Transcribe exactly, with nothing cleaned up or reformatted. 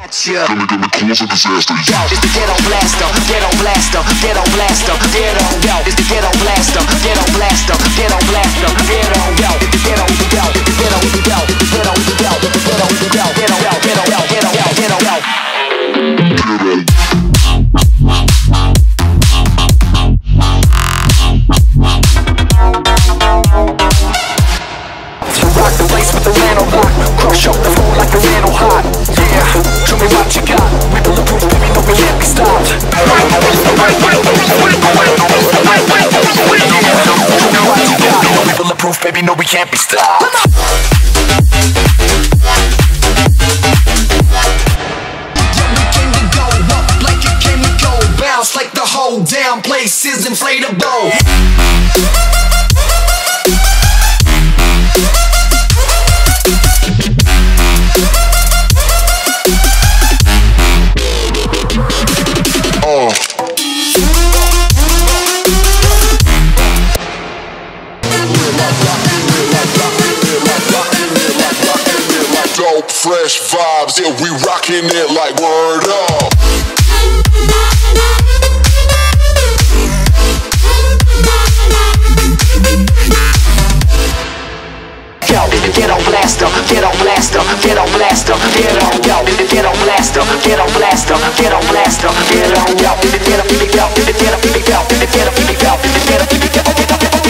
Yeah. Gonna, gonna cause a disaster. Yo, it's the ghetto blaster, ghetto blaster, ghetto blaster, ghetto. Yo, it's the ghetto blaster, ghetto blaster, ghetto blaster, ghetto. Yo, it's the ghetto, the ghetto, the ghetto, the ghetto, the ghetto, the ghetto, the ghetto, the ghetto, ghetto, ghetto, ghetto, ghetto, ghetto, ghetto. To rock the place with the Rano block, crush up the floor like a Rano hot. Yeah, show me what you got. We bulletproof, baby, no we can't be stopped. Show me what you got. We bulletproof, baby, no we can't be stopped. Bounce like the whole damn place is inflatable. Oh. Dope, fresh vibes, yeah, we rockin' it like word up. Yo, the ghetto blaster, ghetto blaster, ghetto blaster, ghetto. Yo, the ghetto blaster, ghetto blaster, ghetto blaster, ghetto. Yo, the ghetto, the ghetto, the ghetto, the ghetto, the ghetto, the ghetto, the ghetto, the ghetto, the ghetto.